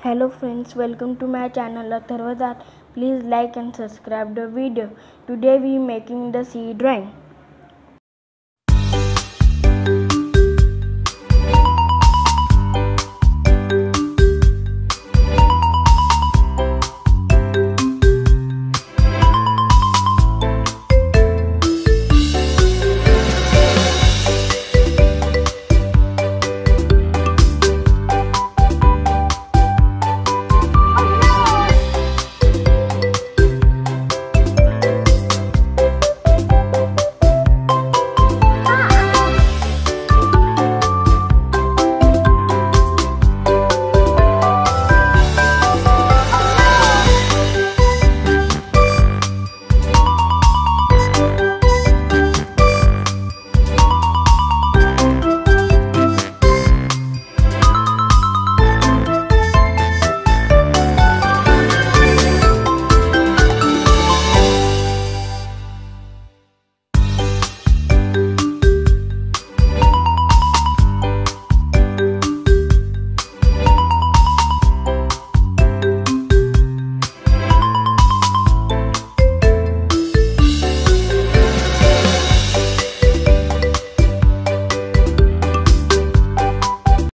Hello friends, welcome to my channel Atharva's Art. Please like and subscribe the video. Today we making the sea drawing.